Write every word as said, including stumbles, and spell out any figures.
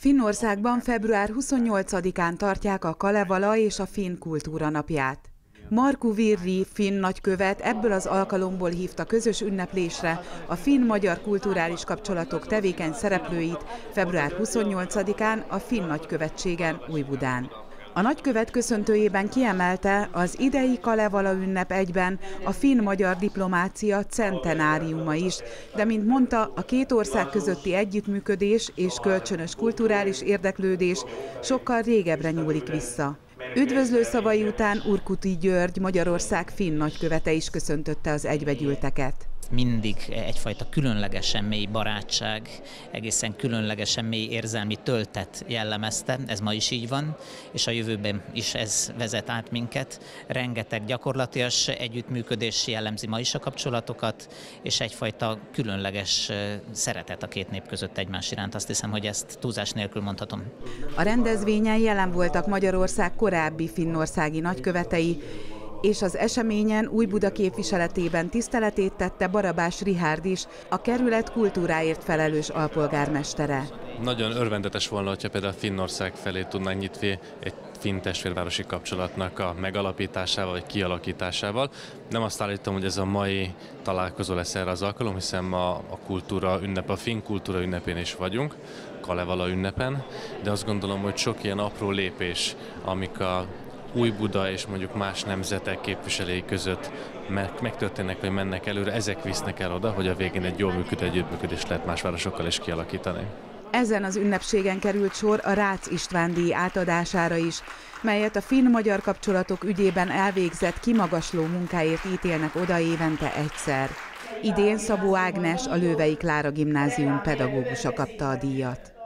Finnországban február huszonnyolcadikán tartják a Kalevala és a Finn Kultúra Napját. Markku Virri finn nagykövet ebből az alkalomból hívta közös ünneplésre a finn-magyar kulturális kapcsolatok tevékeny szereplőit február huszonnyolcadikán a Finn nagykövetségen Újbudán. A nagykövet köszöntőjében kiemelte, az idei Kalevala ünnep egyben a finn-magyar diplomácia centenáriuma is, de mint mondta, a két ország közötti együttműködés és kölcsönös kulturális érdeklődés sokkal régebbre nyúlik vissza. Üdvözlő szavai után Urkuti György, Magyarország finn nagykövete is köszöntötte az egybegyűlteket. Mindig egyfajta különlegesen mély barátság, egészen különlegesen mély érzelmi töltet jellemezte, ez ma is így van, és a jövőben is ez vezet át minket. Rengeteg gyakorlatias együttműködés jellemzi ma is a kapcsolatokat, és egyfajta különleges szeretet a két nép között egymás iránt. Azt hiszem, hogy ezt túlzás nélkül mondhatom. A rendezvényen jelen voltak Magyarország korábbi finnországi nagykövetei, és az eseményen Újbuda képviseletében tiszteletét tette Barabás Richárd is, a kerület kultúráért felelős alpolgármestere. Nagyon örvendetes volna, hogyha például Finnország felé tudnánk nyitni egy finn testvérvárosi kapcsolatnak a megalapításával vagy kialakításával. Nem azt állítom, hogy ez a mai találkozó lesz erre az alkalom, hiszen ma a kultúra ünnep, a finn kultúra ünnepén is vagyunk, Kalevala ünnepen, de azt gondolom, hogy sok ilyen apró lépés, amik a Újbuda és mondjuk más nemzetek képviselői között megtörténnek, vagy mennek előre, ezek visznek el oda, hogy a végén egy jól működő együttműködést lehet más városokkal is kialakítani. Ezen az ünnepségen került sor a Rácz István díj átadására is, melyet a finn-magyar kapcsolatok ügyében elvégzett kimagasló munkáért ítélnek oda évente egyszer. Idén Szabó Ágnes, a Lővei Klára Gimnázium pedagógusa kapta a díjat.